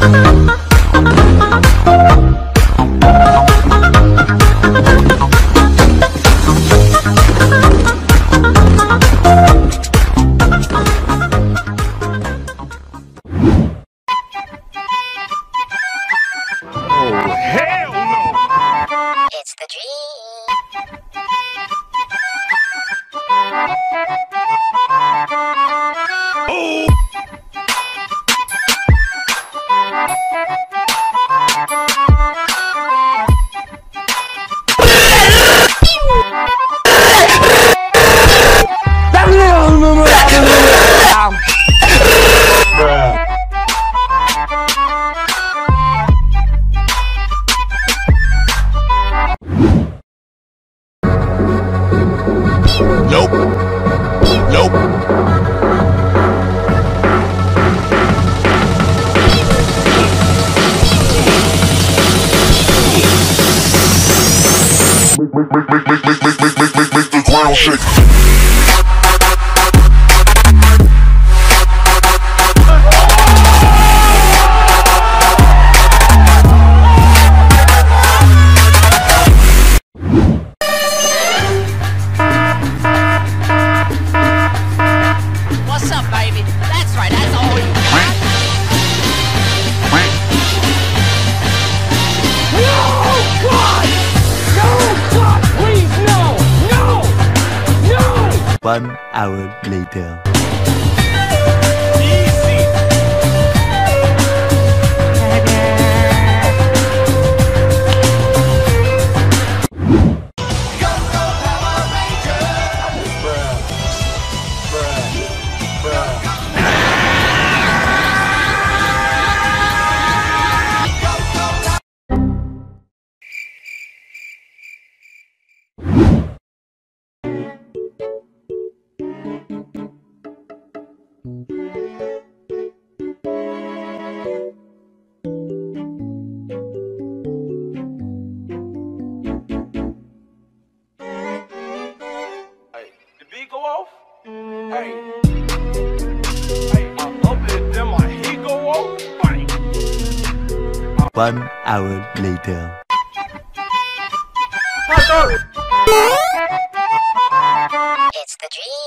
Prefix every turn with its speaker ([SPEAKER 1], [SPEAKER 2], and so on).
[SPEAKER 1] Make the ground shake.
[SPEAKER 2] What's up, baby? That's right, that's all we got. No, God! No, God, please, no! No! No!
[SPEAKER 3] 1 hour later.
[SPEAKER 4] Go off? Hey, I up it, then my heat go off. Bang.
[SPEAKER 3] 1 hour later.
[SPEAKER 2] It's the dream.